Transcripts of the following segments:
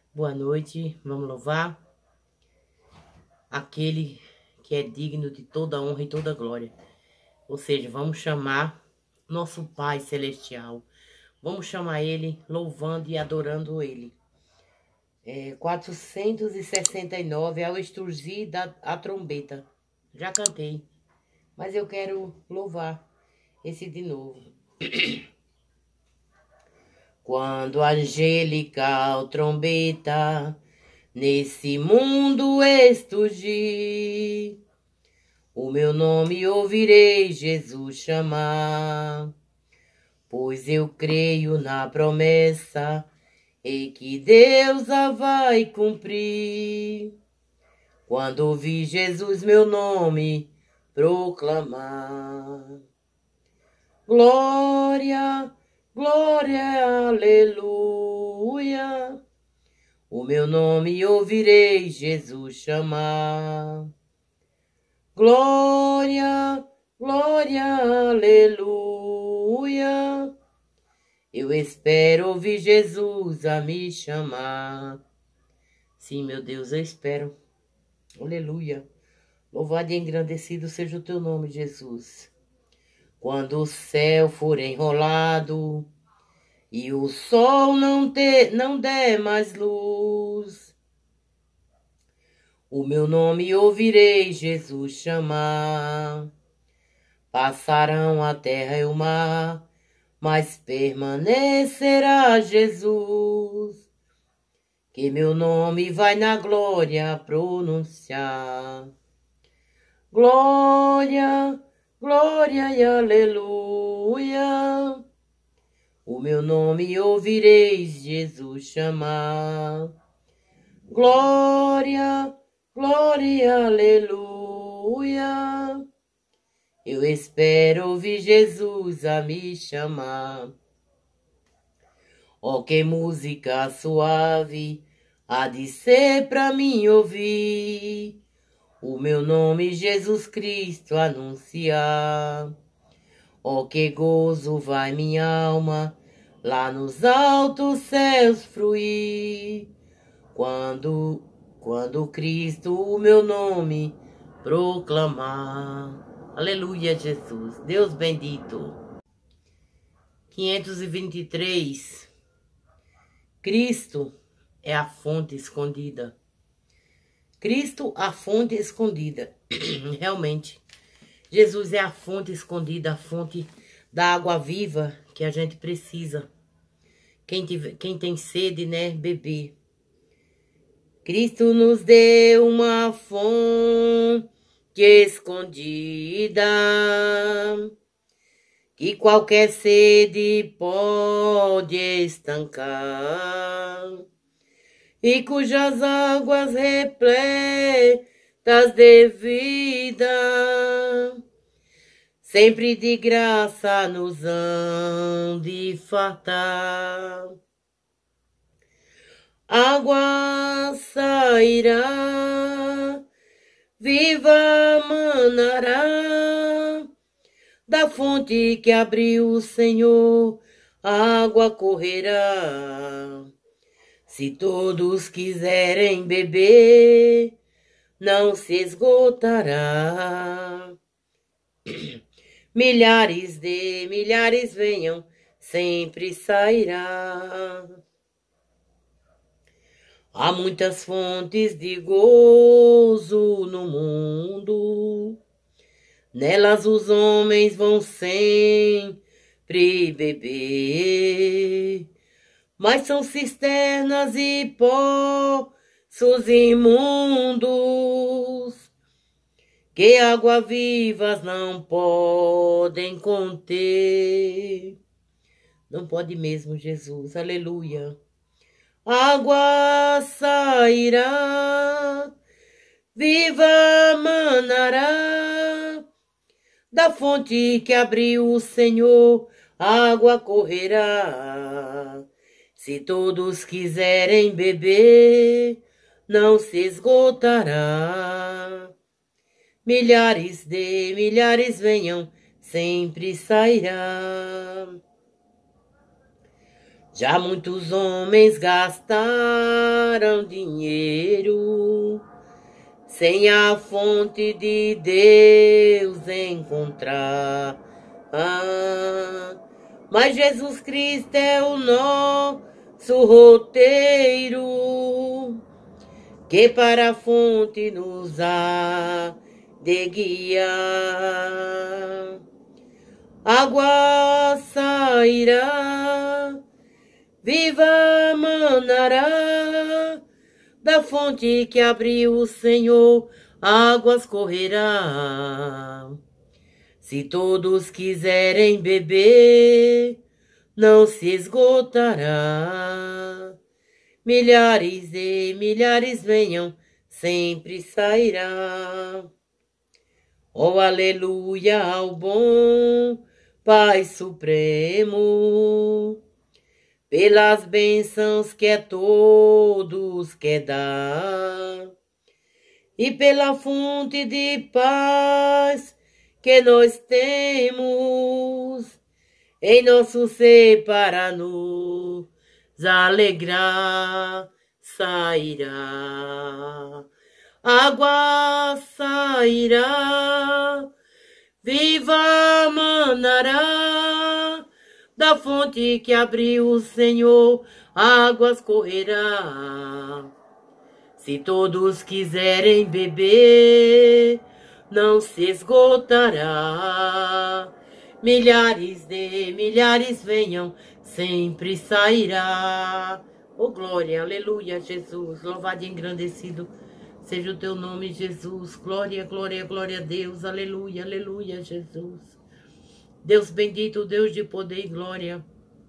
Boa noite, vamos louvar aquele que é digno de toda honra e toda glória. Ou seja, vamos chamar nosso Pai Celestial. Vamos chamar Ele louvando e adorando Ele. 469 ao extrugir a trombeta. Já cantei, mas eu quero louvar esse de novo. Quando a angelical trombeta nesse mundo estugir, o meu nome ouvirei Jesus chamar, pois eu creio na promessa e que Deus a vai cumprir. Quando ouvir Jesus meu nome proclamar, glória, glória, aleluia. O meu nome ouvirei Jesus chamar. Glória, glória, aleluia. Eu espero ouvir Jesus a me chamar. Sim, meu Deus, eu espero. Aleluia. Louvado e engrandecido seja o teu nome, Jesus. Quando o céu for enrolado e o sol não der mais luz, o meu nome ouvirei Jesus chamar. Passarão a terra e o mar, mas permanecerá Jesus, que meu nome vai na glória pronunciar. Glória, glória e aleluia. O meu nome ouvireis Jesus chamar. Glória, glória e aleluia. Eu espero ouvir Jesus a me chamar. Oh, que música suave há de ser pra mim ouvir, o meu nome Jesus Cristo anunciar. Oh, que gozo vai minha alma lá nos altos céus fruir, quando Cristo o meu nome proclamar. Aleluia, Jesus. Deus bendito. 523. Cristo é a fonte escondida. Cristo, a fonte escondida. Realmente, Jesus é a fonte escondida, a fonte da água viva que a gente precisa. Quem tem sede, né, beber. Cristo nos deu uma fonte escondida, que qualquer sede pode estancar, e cujas águas repletas de vida sempre de graça nos hão de fartar. Água sairá, viva manará, da fonte que abriu o Senhor, a água correrá. Se todos quiserem beber, não se esgotará. Milhares venham, sempre sairá. Há muitas fontes de gozo no mundo, nelas os homens vão sempre beber, mas são cisternas e poços imundos, que água vivas não podem conter. Não pode mesmo, Jesus, aleluia. Água sairá, viva manará, da fonte que abriu o Senhor, água correrá. Se todos quiserem beber, não se esgotará. Milhares venham, sempre sairá. Já muitos homens gastaram dinheiro sem a fonte de Deus encontrar. Mas Jesus Cristo é o nosso roteiro, que para a fonte nos há de guiar. Água sairá, viva manará, da fonte que abriu o Senhor, águas correrá. Se todos quiserem beber, não se esgotará. Milhares e milhares venham, sempre sairá. Oh, aleluia ao bom Pai Supremo, pelas bênçãos que a todos quer dar, e pela fonte de paz que nós temos em nosso ser para nos alegrar. Sairá, água sairá, viva manará, da fonte que abriu o Senhor, águas correrá. Se todos quiserem beber, não se esgotará. Milhares de milhares venham, sempre sairá. Oh, glória, aleluia, Jesus, louvado e engrandecido seja o teu nome, Jesus. Glória, glória, glória a Deus, aleluia, aleluia, Jesus. Deus bendito, Deus de poder e glória.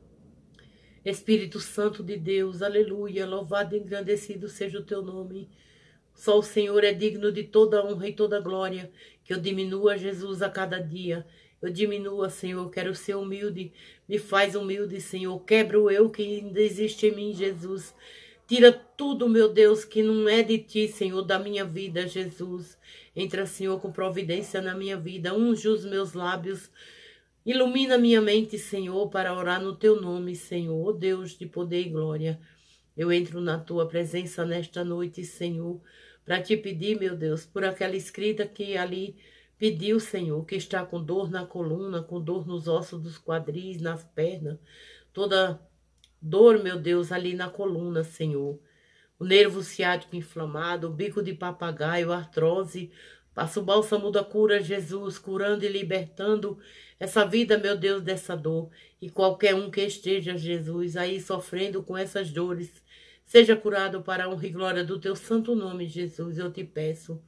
Espírito Santo de Deus, aleluia, louvado e engrandecido seja o teu nome. Só o Senhor é digno de toda honra e toda glória. Que eu diminua, Jesus, a cada dia. Eu diminua, Senhor, quero ser humilde. Me faz humilde, Senhor. Quebra o eu que ainda existe em mim, Jesus. Tira tudo, meu Deus, que não é de ti, Senhor, da minha vida, Jesus. Entra, Senhor, com providência na minha vida. Unge os meus lábios. Ilumina minha mente, Senhor, para orar no teu nome, Senhor. Oh, Deus de poder e glória. Eu entro na tua presença nesta noite, Senhor, para te pedir, meu Deus, por aquela escrita que ali pediu, Senhor, que está com dor na coluna, com dor nos ossos dos quadris, nas pernas, toda dor, meu Deus, ali na coluna, Senhor. O nervo ciático inflamado, o bico de papagaio, a artrose. Passa o bálsamo da cura, Jesus, curando e libertando essa vida, meu Deus, dessa dor. E qualquer um que esteja, Jesus, aí sofrendo com essas dores, seja curado para a honra e glória do teu santo nome, Jesus, eu te peço.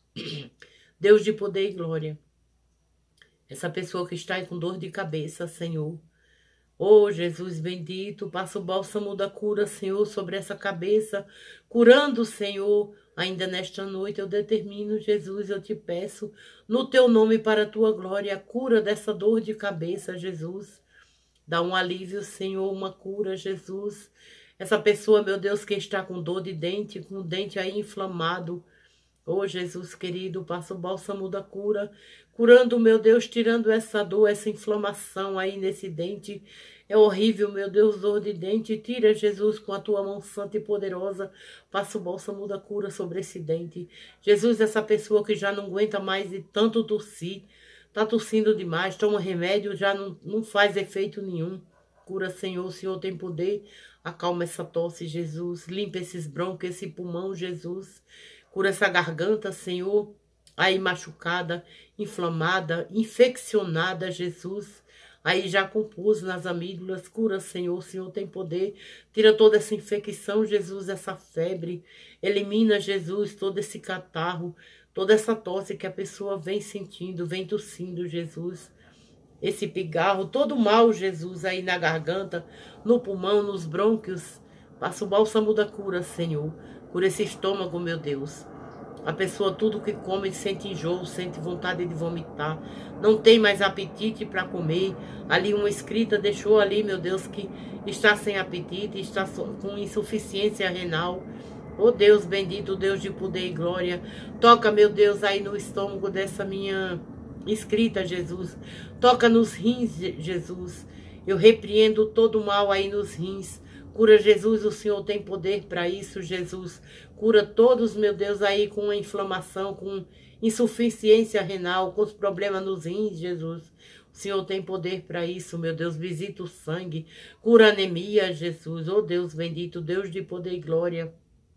Deus de poder e glória. Essa pessoa que está aí com dor de cabeça, Senhor. Oh, Jesus bendito, passa o bálsamo da cura, Senhor, sobre essa cabeça, curando, Senhor. Ainda nesta noite eu determino, Jesus, eu te peço, no teu nome para a tua glória, a cura dessa dor de cabeça, Jesus. Dá um alívio, Senhor, uma cura, Jesus. Essa pessoa, meu Deus, que está com dor de dente, com o dente aí inflamado. Oh, Jesus querido, passa o bálsamo da cura, curando, meu Deus, tirando essa dor, essa inflamação aí nesse dente. É horrível, meu Deus, dor de dente. Tira, Jesus, com a tua mão santa e poderosa. Passa o bálsamo da cura sobre esse dente. Jesus, essa pessoa que já não aguenta mais de tanto tossir, tá tossindo demais, toma remédio, já não faz efeito nenhum. Cura, Senhor, o Senhor tem poder. Acalma essa tosse, Jesus. Limpa esses broncos, esse pulmão, Jesus. Cura essa garganta, Senhor, aí machucada, inflamada, infeccionada, Jesus. Aí já com pus nas amígdalas, cura, Senhor, o Senhor tem poder. Tira toda essa infecção, Jesus, essa febre. Elimina, Jesus, todo esse catarro, toda essa tosse que a pessoa vem sentindo, vem tossindo, Jesus. Esse pigarro, todo mal, Jesus, aí na garganta, no pulmão, nos brônquios. Passa o bálsamo da cura, Senhor. Cura esse estômago, meu Deus. A pessoa, tudo que come, sente enjoo, sente vontade de vomitar. Não tem mais apetite para comer. Ali uma escrita deixou ali, meu Deus, que está sem apetite, está com insuficiência renal. Oh Deus bendito, Deus de poder e glória. Toca, meu Deus, aí no estômago dessa minha escrita, Jesus. Toca nos rins, Jesus. Eu repreendo todo o mal aí nos rins. Cura, Jesus, o Senhor tem poder para isso, Jesus. Cura todos, meu Deus, aí com inflamação, com insuficiência renal, com os problemas nos rins, Jesus. O Senhor tem poder para isso, meu Deus. Visita o sangue, cura anemia, Jesus. Oh Deus bendito, Deus de poder e glória.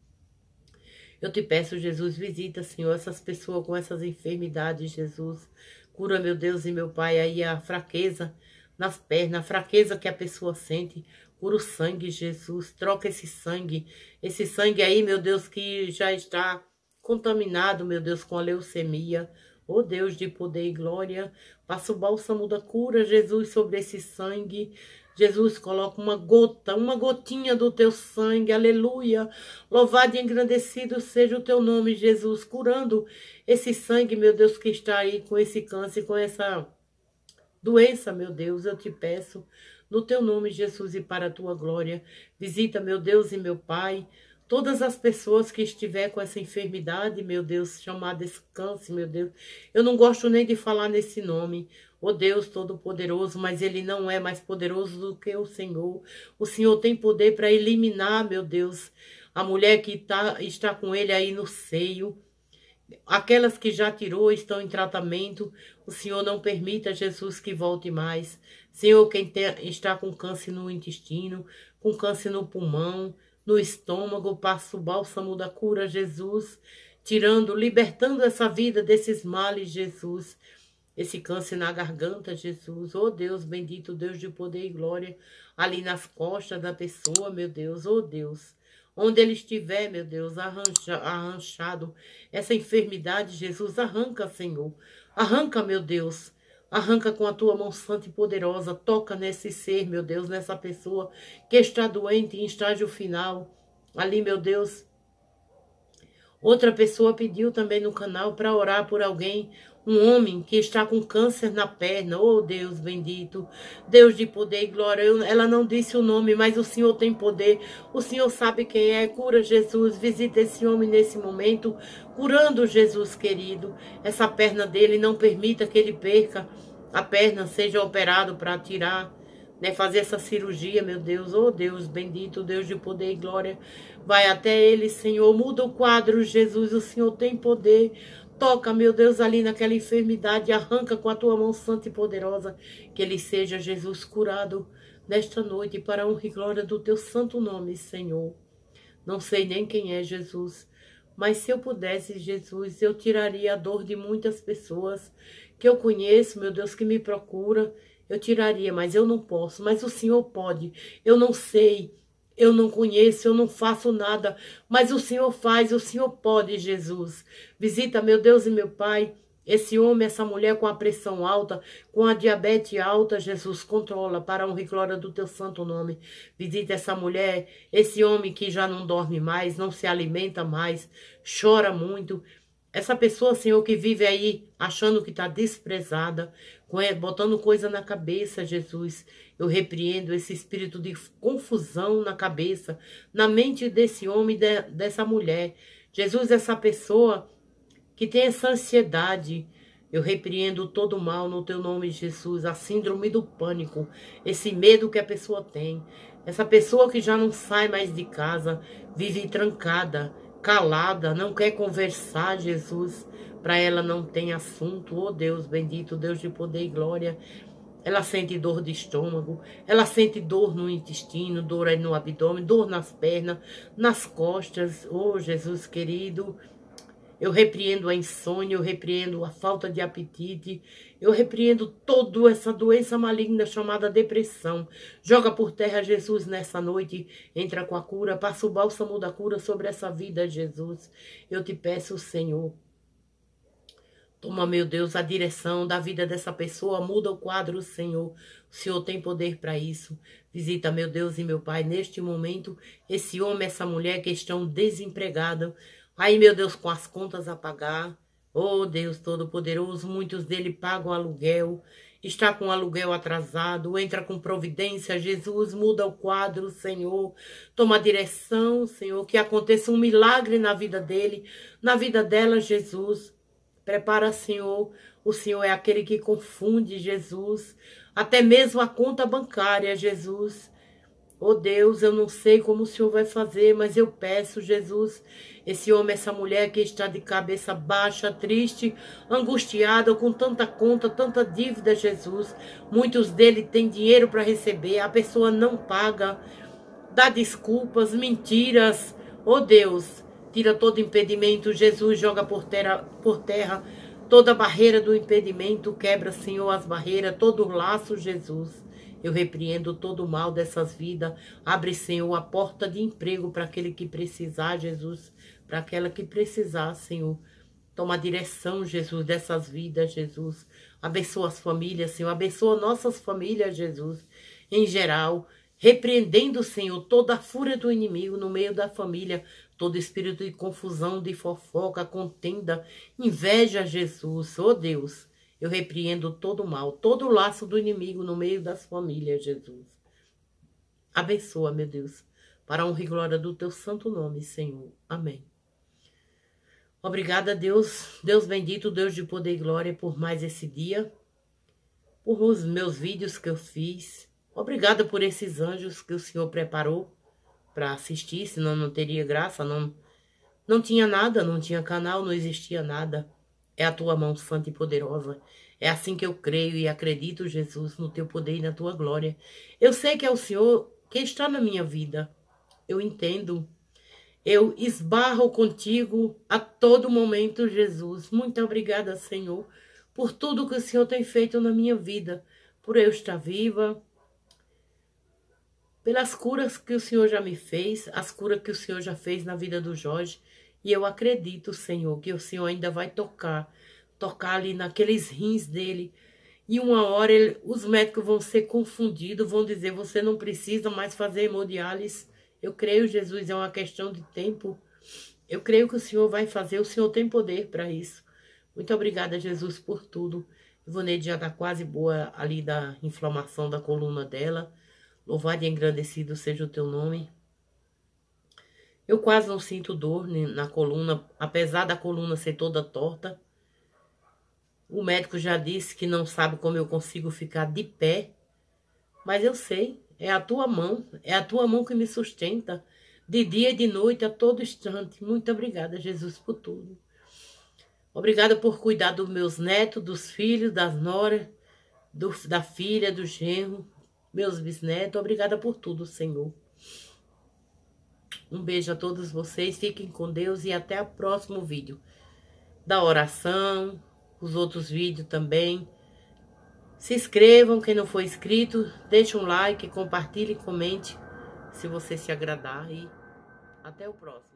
Eu te peço, Jesus, visita, Senhor, essas pessoas com essas enfermidades, Jesus. Cura, meu Deus e meu Pai, aí a fraqueza nas pernas, a fraqueza que a pessoa sente. Cura o sangue, Jesus. Troca esse sangue aí, meu Deus, que já está contaminado, meu Deus, com a leucemia. Oh Deus de poder e glória, passa o bálsamo da cura, Jesus, sobre esse sangue. Jesus, coloca uma gotinha do teu sangue, aleluia. Louvado e engrandecido seja o teu nome, Jesus, curando esse sangue, meu Deus, que está aí com esse câncer, com essa doença, meu Deus. Eu te peço, no teu nome, Jesus, e para a tua glória. Visita, meu Deus e meu Pai, todas as pessoas que estiver com essa enfermidade, meu Deus, chamada esse câncer, meu Deus. Eu não gosto nem de falar nesse nome, ó Deus Todo-Poderoso, mas ele não é mais poderoso do que o Senhor. O Senhor tem poder para eliminar, meu Deus, a mulher que está com ele aí no seio. Aquelas que já tirou estão em tratamento. O Senhor não permita, Jesus, que volte mais. Senhor, quem está com câncer no intestino, com câncer no pulmão, no estômago, passa o bálsamo da cura, Jesus, tirando, libertando essa vida desses males, Jesus. Esse câncer na garganta, Jesus. Oh Deus bendito, Deus de poder e glória, ali nas costas da pessoa, meu Deus, oh Deus. Onde ele estiver, meu Deus, arranchado, essa enfermidade, Jesus, arranca, Senhor. Arranca, meu Deus. Arranca com a tua mão santa e poderosa. Toca nesse ser, meu Deus, nessa pessoa que está doente em estágio final. Ali, meu Deus. Outra pessoa pediu também no canal para orar por alguém, um homem que está com câncer na perna. Oh Deus bendito, Deus de poder e glória. Ela não disse o nome, mas o Senhor tem poder. O Senhor sabe quem é. Cura, Jesus. Visita esse homem nesse momento, curando, Jesus querido, essa perna dele. Não permita que ele perca a perna, seja operado para tirar, né, fazer essa cirurgia, meu Deus. Oh Deus bendito, Deus de poder e glória. Vai até ele, Senhor. Muda o quadro, Jesus. O Senhor tem poder. Toca, meu Deus, ali naquela enfermidade. Arranca com a tua mão santa e poderosa. Que ele seja, Jesus, curado nesta noite para a honra e glória do teu santo nome, Senhor. Não sei nem quem é Jesus, mas se eu pudesse, Jesus, eu tiraria a dor de muitas pessoas que eu conheço, meu Deus, que me procura. Eu tiraria, mas eu não posso. Mas o Senhor pode. Eu não sei, eu não conheço, eu não faço nada, mas o Senhor faz, o Senhor pode, Jesus. Visita, meu Deus e meu Pai, esse homem, essa mulher com a pressão alta, com a diabetes alta, Jesus, controla para a honra e glória do teu santo nome. Visita essa mulher, esse homem que já não dorme mais, não se alimenta mais, chora muito. Essa pessoa, Senhor, que vive aí achando que está desprezada, botando coisa na cabeça, Jesus. Eu repreendo esse espírito de confusão na cabeça, na mente desse homem e dessa mulher. Jesus, essa pessoa que tem essa ansiedade, eu repreendo todo o mal no teu nome, Jesus. A síndrome do pânico, esse medo que a pessoa tem. Essa pessoa que já não sai mais de casa, vive trancada, calada, não quer conversar, Jesus. Para ela não tem assunto. Oh Deus bendito, Deus de poder e glória. Ela sente dor de estômago, ela sente dor no intestino, dor aí no abdômen, dor nas pernas, nas costas. Oh Jesus querido, eu repreendo a insônia, eu repreendo a falta de apetite, eu repreendo toda essa doença maligna chamada depressão. Joga por terra, Jesus, nessa noite, entra com a cura, passa o bálsamo da cura sobre essa vida, Jesus. Eu te peço, Senhor. Toma, meu Deus, a direção da vida dessa pessoa, muda o quadro, Senhor. O Senhor tem poder para isso. Visita, meu Deus e meu Pai, neste momento, esse homem, essa mulher que estão desempregados. Aí, meu Deus, com as contas a pagar. Oh, Deus Todo-Poderoso, muitos deles pagam aluguel, está com aluguel atrasado, entra com providência, Jesus, muda o quadro, Senhor. Toma a direção, Senhor, que aconteça um milagre na vida dele, na vida dela, Jesus. Prepara, Senhor. O Senhor é aquele que confunde, Jesus. até mesmo a conta bancária, Jesus. Oh Deus, eu não sei como o Senhor vai fazer, mas eu peço, Jesus, esse homem, essa mulher que está de cabeça baixa, triste, angustiado, com tanta conta, tanta dívida, Jesus. Muitos deles têm dinheiro para receber, a pessoa não paga, dá desculpas, mentiras. Oh Deus, tira todo impedimento, Jesus, joga por terra toda barreira do impedimento, quebra, Senhor, as barreiras, todo o laço, Jesus. Eu repreendo todo o mal dessas vidas. Abre, Senhor, a porta de emprego para aquele que precisar, Jesus. Para aquela que precisar, Senhor. Toma a direção, Jesus, dessas vidas, Jesus. Abençoa as famílias, Senhor. Abençoa nossas famílias, Jesus. Em geral, repreendendo, Senhor, toda a fúria do inimigo no meio da família. Todo espírito de confusão, de fofoca, contenda, inveja, Jesus. Oh, Deus. Eu repreendo todo o mal, todo o laço do inimigo no meio das famílias, Jesus. Abençoa, meu Deus, para a honra e glória do teu santo nome, Senhor. Amém. Obrigada, Deus, Deus bendito, Deus de poder e glória, por mais esse dia, por os meus vídeos que eu fiz. Obrigada por esses anjos que o Senhor preparou para assistir, senão não teria graça, não tinha nada, não tinha canal, não existia nada. É a tua mão santa e poderosa. É assim que eu creio e acredito, Jesus, no teu poder e na tua glória. Eu sei que é o Senhor que está na minha vida. Eu entendo. Eu esbarro contigo a todo momento, Jesus. Muito obrigada, Senhor, por tudo que o Senhor tem feito na minha vida. Por eu estar viva, pelas curas que o Senhor já me fez, as curas que o Senhor já fez na vida do Jorge. E eu acredito, Senhor, que o Senhor ainda vai tocar ali naqueles rins dele. E uma hora os médicos vão ser confundidos, vão dizer, você não precisa mais fazer hemodiálise. Eu creio, Jesus, é uma questão de tempo. Eu creio que o Senhor vai fazer, o Senhor tem poder para isso. Muito obrigada, Jesus, por tudo. Ivoneide já está quase boa ali da inflamação da coluna dela. Louvado e engrandecido seja o teu nome. Eu quase não sinto dor na coluna, apesar da coluna ser toda torta. O médico já disse que não sabe como eu consigo ficar de pé. Mas eu sei, é a tua mão que me sustenta. De dia e de noite, a todo instante. Muito obrigada, Jesus, por tudo. Obrigada por cuidar dos meus netos, dos filhos, das noras, da filha, do genro, meus bisnetos. Obrigada por tudo, Senhor. Um beijo a todos vocês, fiquem com Deus e até o próximo vídeo. Da oração, os outros vídeos também. Se inscrevam, quem não for inscrito, deixe um like, compartilhe, comente, se você se agradar e até o próximo.